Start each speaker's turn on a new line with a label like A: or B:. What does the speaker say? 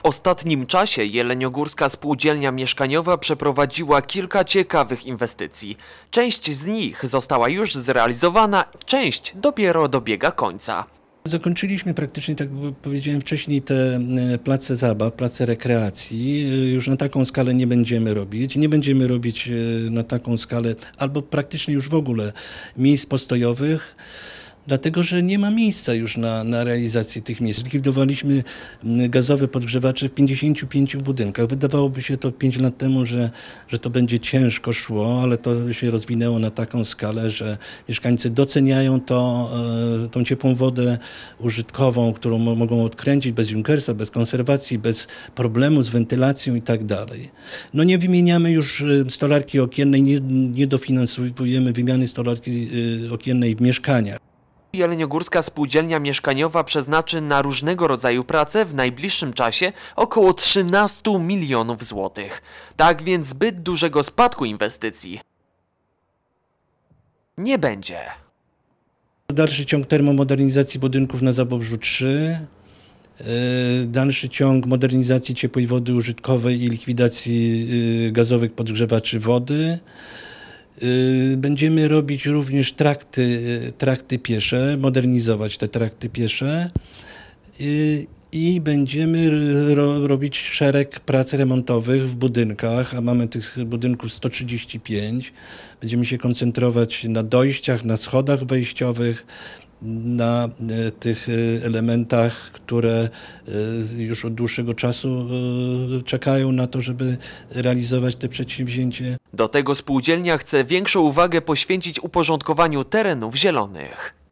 A: ostatnim czasie Jeleniogórska Spółdzielnia Mieszkaniowa przeprowadziła kilka ciekawych inwestycji. Część z nich została już zrealizowana, część dopiero dobiega końca.
B: Zakończyliśmy praktycznie, tak jak powiedziałem wcześniej, te place zabaw, place rekreacji. Już na taką skalę nie będziemy robić. Nie będziemy robić na taką skalę albo praktycznie już w ogóle miejsc postojowych, dlatego że nie ma miejsca już na realizację tych miejsc. Zlikwidowaliśmy gazowe podgrzewacze w 55 budynkach. Wydawałoby się to 5 lat temu, że to będzie ciężko szło, ale to się rozwinęło na taką skalę, że mieszkańcy doceniają tą ciepłą wodę użytkową, którą mogą odkręcić bez Junkersa, bez konserwacji, bez problemu z wentylacją i tak dalej. No nie wymieniamy już stolarki okiennej, nie dofinansowujemy wymiany stolarki okiennej w mieszkaniach.
A: Jeleniogórska Spółdzielnia Mieszkaniowa przeznaczy na różnego rodzaju prace w najbliższym czasie około 13 milionów złotych. Tak więc zbyt dużego spadku inwestycji nie będzie.
B: Dalszy ciąg termomodernizacji budynków na Zabobrzu 3, dalszy ciąg modernizacji ciepłej wody użytkowej i likwidacji gazowych podgrzewaczy wody. Będziemy robić również trakty piesze, modernizować te trakty piesze i będziemy robić szereg prac remontowych w budynkach, a mamy tych budynków 135. Będziemy się koncentrować na dojściach, na schodach wejściowych, na tych elementach, które już od dłuższego czasu czekają na to, żeby realizować te przedsięwzięcie.
A: Do tego spółdzielnia chce większą uwagę poświęcić uporządkowaniu terenów zielonych.